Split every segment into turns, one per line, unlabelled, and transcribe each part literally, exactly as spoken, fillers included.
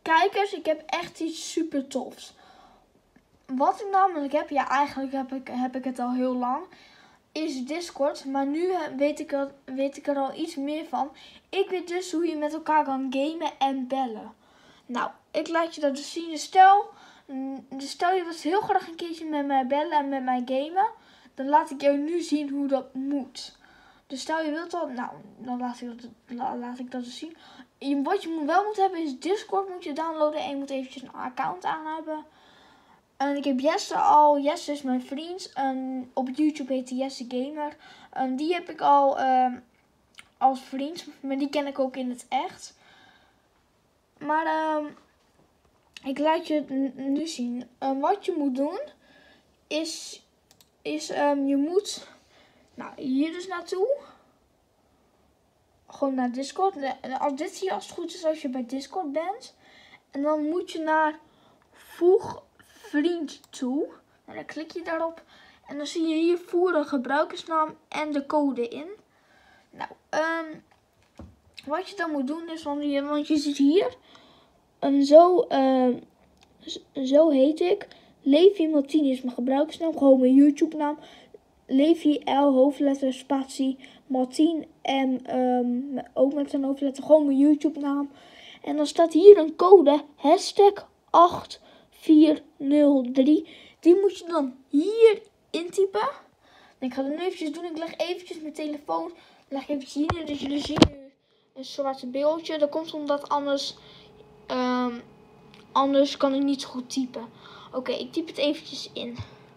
kijkers, ik heb echt iets super tofs. Wat ik namelijk heb, ja eigenlijk heb ik, heb ik het al heel lang, is Discord. Maar nu weet ik, er, weet ik er al iets meer van. Ik weet dus hoe je met elkaar kan gamen en bellen. Nou, ik laat je dat dus zien. Dus stel, dus stel je wilt heel graag een keertje met mij bellen en met mij gamen. Dan laat ik jou nu zien hoe dat moet. Dus stel je wilt dat, nou, dan laat ik dat, laat ik dat dus zien. Je, wat je wel moet hebben is Discord moet je downloaden en je moet eventjes een account aan hebben. En ik heb Jesse al, Jesse is mijn vriend. En op YouTube heet hij Jesse Gamer. En die heb ik al uh, als vriend, maar die ken ik ook in het echt. Maar uh, ik laat je het nu zien. Uh, wat je moet doen is, is um, je moet nou, hier dus naartoe. Gewoon naar Discord. Als dit zie je als het goed is als je bij Discord bent. En dan moet je naar voeg vriend toe. En dan klik je daarop. En dan zie je hier voer de gebruikersnaam en de code in. Nou, um, wat je dan moet doen is, want je, want je ziet hier. En zo, uh, zo heet ik. Levi Martini is mijn gebruikersnaam. Gewoon mijn YouTube naam. Levi L hoofdletter spatie Martin M um, ook met een hoofdletter. Gewoon mijn YouTube naam. En dan staat hier een code. Hashtag acht vier nul drie. Die moet je dan hier intypen. Ik ga het nu eventjes doen. Ik leg eventjes mijn telefoon. Leg eventjes hier neer. Dus jullie zien nu een zwarte beeldje. Dat komt omdat anders, um, anders kan ik niet zo goed typen. Oké, okay, ik typ het eventjes in.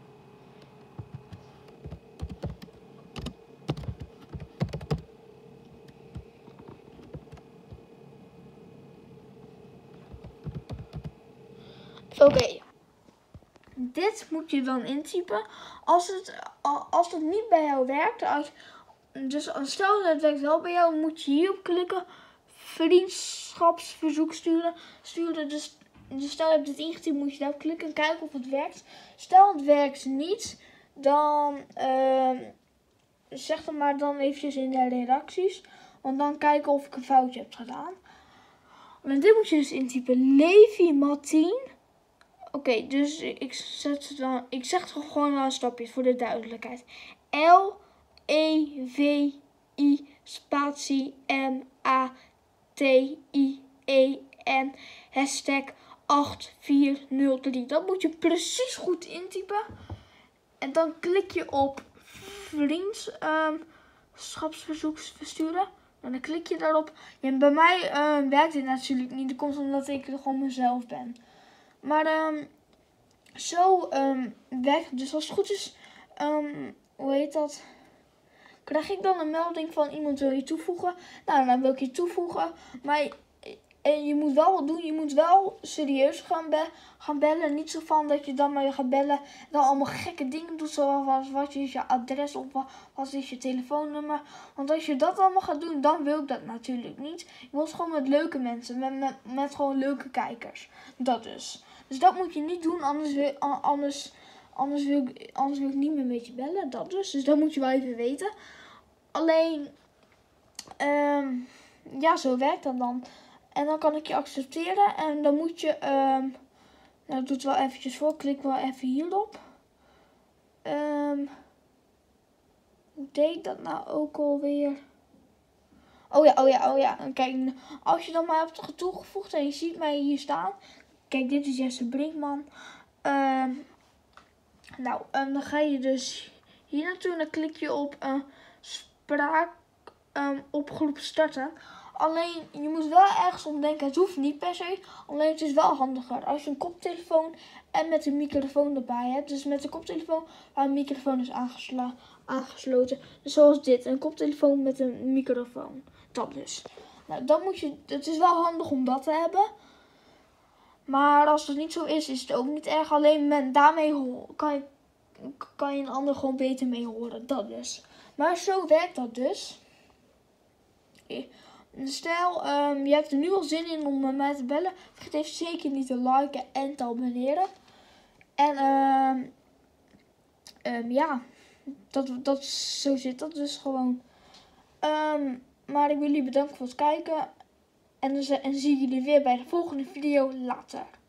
Oké, okay. Dit moet je dan intypen. Als het, als het niet bij jou werkt, als, dus stel dat het werkt wel bij jou, moet je hierop klikken. Vriendschapsverzoek sturen. sturen dus, dus stel je hebt dit ingetypt, moet je daarop klikken en kijken of het werkt. Stel het werkt niet, dan uh, zeg dan maar dan eventjes in de reacties. Want dan kijken of ik een foutje heb gedaan. En dit moet je dus intypen. Levi Martin. Oké, okay, dus ik, zet het dan, ik zeg het gewoon een stapje voor de duidelijkheid. L E V I spatie M A T I E N hashtag acht vier nul drie. Dat moet je precies goed intypen. En dan klik je op vriendschapsverzoek versturen. En dan klik je daarop. Ja, bij mij uh, werkt dit natuurlijk niet. Dat komt omdat ik er gewoon mezelf ben. Maar um, zo um, werkt het. Dus als het goed is, um, hoe heet dat? Krijg ik dan een melding van iemand wil je toevoegen? Nou, dan wil ik je toevoegen. Maar en je moet wel wat doen. Je moet wel serieus gaan, be gaan bellen. Niet zo van dat je dan maar gaat bellen. En dan allemaal gekke dingen doet. Zoals wat is je adres of wat, wat is je telefoonnummer. Want als je dat allemaal gaat doen, dan wil ik dat natuurlijk niet. Ik wil het gewoon met leuke mensen. Met, met, met gewoon leuke kijkers. Dat dus. Dus dat moet je niet doen. Anders wil, anders, anders wil, ik, anders wil ik niet meer met je bellen. Dat dus. Dus dat moet je wel even weten. Alleen. Um, ja, zo werkt dat dan. En dan kan ik je accepteren. En dan moet je... Um, nou, doe het wel eventjes voor. Klik wel even hierop. Um, hoe deed ik dat nou ook alweer? Oh ja, oh ja, oh ja. Kijk, als je dan maar hebt toegevoegd en je ziet mij hier staan. Kijk, dit is Jesse Brinkman. Um, nou, um, dan ga je dus hier naartoe. En dan klik je op uh, spraak um, oproep starten. Alleen, je moet wel ergens om denken. Het hoeft niet per se. Alleen, het is wel handiger. Als je een koptelefoon en met een microfoon erbij hebt. Dus met een koptelefoon waar een microfoon is aangesloten. Dus zoals dit. Een koptelefoon met een microfoon. Dat dus. Nou, dan moet je... Het is wel handig om dat te hebben. Maar als het niet zo is, is het ook niet erg. Alleen met, daarmee kan je, kan je een ander gewoon beter mee horen. Dat dus. Maar zo werkt dat dus. Stel, um, je hebt er nu al zin in om met mij te bellen. Vergeet even zeker niet te liken en te abonneren. En um, um, ja, dat, dat, zo zit dat dus gewoon. Um, maar ik wil jullie bedanken voor het kijken. En dan zie jullie weer bij de volgende video later.